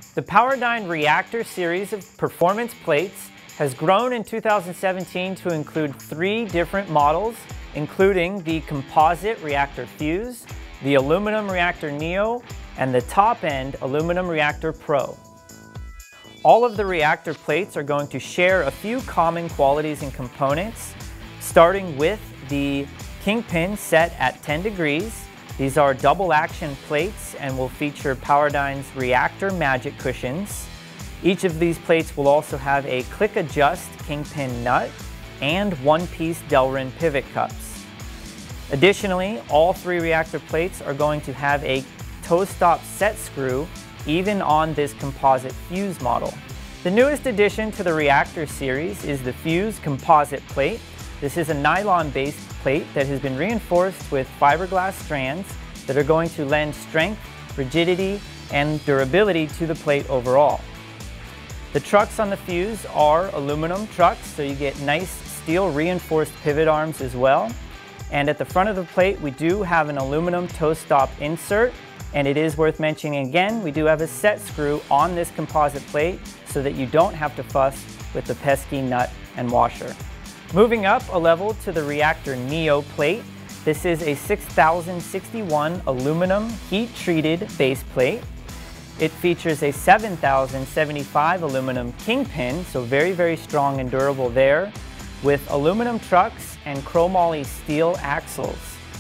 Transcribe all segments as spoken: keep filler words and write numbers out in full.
The PowerDyne Reactor series of performance plates has grown in two thousand seventeen to include three different models, including the composite Reactor Fuse, the aluminum Reactor Neo, and the top-end aluminum Reactor Pro. All of the reactor plates are going to share a few common qualities and components, starting with the kingpin set at ten degrees. These are double action plates and will feature PowerDyne's Reactor Magic cushions. Each of these plates will also have a click adjust kingpin nut and one-piece Delrin pivot cups. Additionally, all three reactor plates are going to have a toe stop set screw even on this composite fuse model. The newest addition to the Reactor series is the Fuse composite plate. This is a nylon-based plate that has been reinforced with fiberglass strands that are going to lend strength, rigidity, and durability to the plate overall. The trucks on the Fuse are aluminum trucks, so you get nice steel reinforced pivot arms as well. And at the front of the plate, we do have an aluminum toe stop insert. And it is worth mentioning again, we do have a set screw on this composite plate so that you don't have to fuss with the pesky nut and washer. Moving up a level to the Reactor Neo plate, this is a six thousand sixty-one aluminum heat-treated base plate. It features a seven thousand seventy-five aluminum kingpin, so very, very strong and durable there, with aluminum trucks and chromoly steel axles.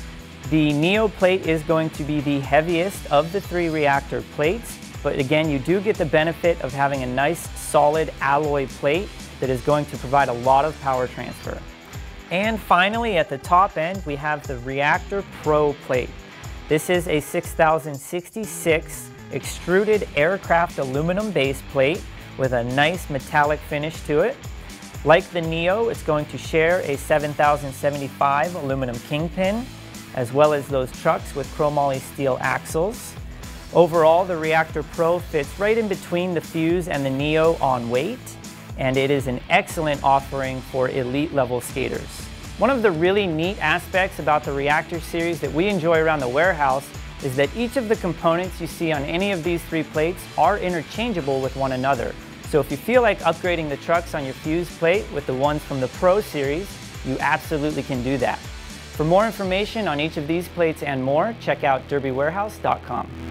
The Neo plate is going to be the heaviest of the three reactor plates, but again, you do get the benefit of having a nice solid alloy plate that is going to provide a lot of power transfer. And finally, at the top end, we have the Reactor Pro plate. This is a six thousand sixty-six extruded aircraft aluminum base plate with a nice metallic finish to it. Like the Neo, it's going to share a seven thousand seventy-five aluminum kingpin, as well as those trucks with chromoly steel axles. Overall, the Reactor Pro fits right in between the Fuse and the Neo on weight, and it is an excellent offering for elite level skaters. One of the really neat aspects about the Reactor series that we enjoy around the warehouse is that each of the components you see on any of these three plates are interchangeable with one another. So if you feel like upgrading the trucks on your Fuse plate with the ones from the Pro series, you absolutely can do that. For more information on each of these plates and more, check out derby warehouse dot com.